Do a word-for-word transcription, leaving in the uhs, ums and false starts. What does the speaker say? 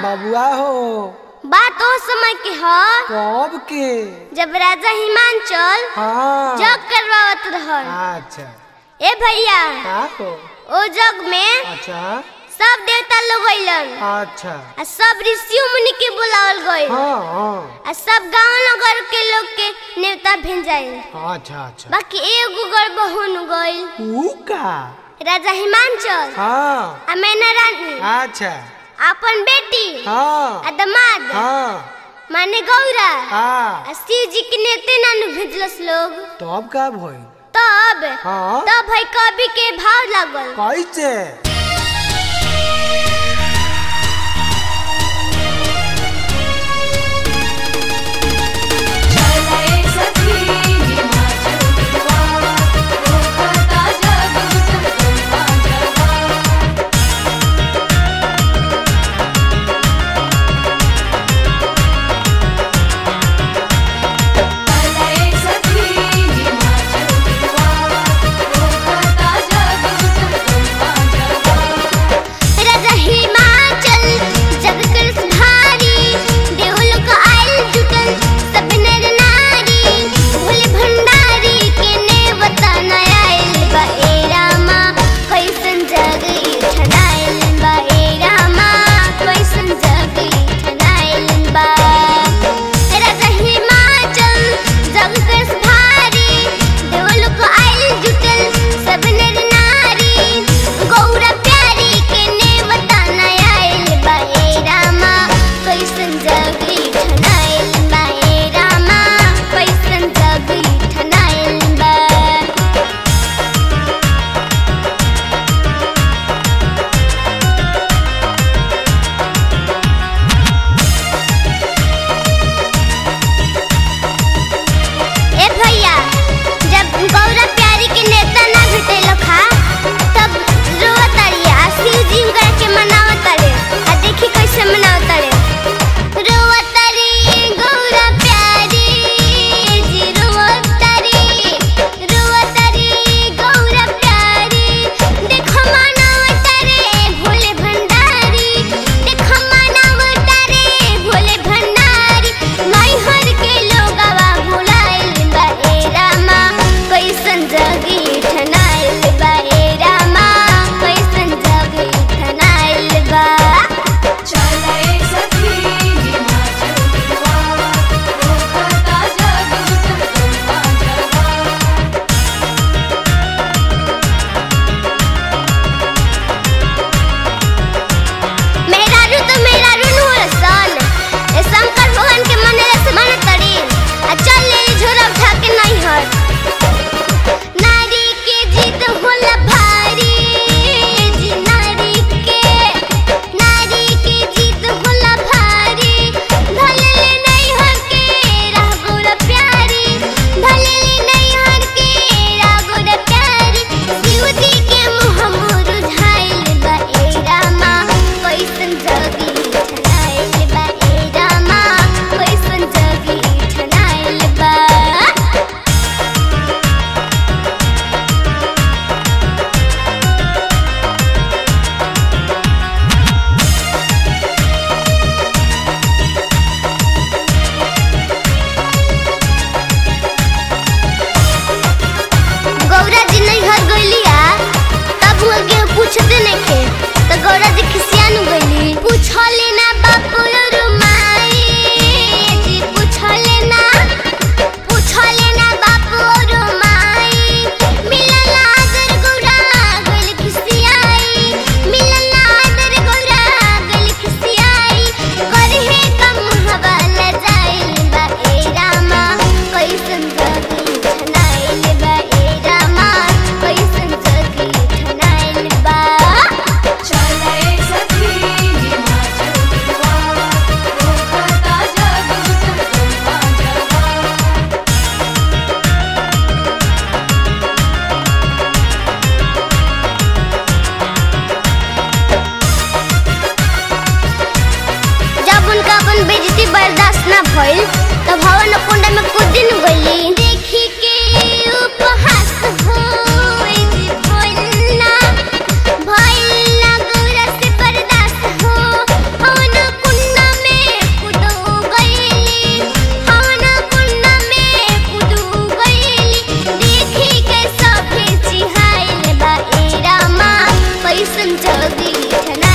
बबुआ हो बात ओ समय के ह कब के जब राजा हिमांचल हाँ जग करवावत रहल। अच्छा ए भैया का हो ओ जग में अच्छा सब देवता लोग अइलन अच्छा आ सब ऋषि मुनि के बुलावल गइल हाँ हाँ आ सब गांव नगर के लोग के नेवता भेजाइल। अच्छा अच्छा बाकी एगो गड़बड़ हो गइल। ऊ का राजा हिमांचल हाँ आ मैना रानी अच्छा अपन बेटी हाँ आ दामाद हाँ माने गौरा हाँ आ शिव जी के नेते नानू भेजलस लोग। तब का भइल तब हाँ तब भाई कवि के भाव लागल कैसे भइल त भवन कुंड में कुछ दिन गइली देखी के उपहास होई भइल ना भइल ना गौरा से बर्दाश्त हो भवन कुंड भौजी छना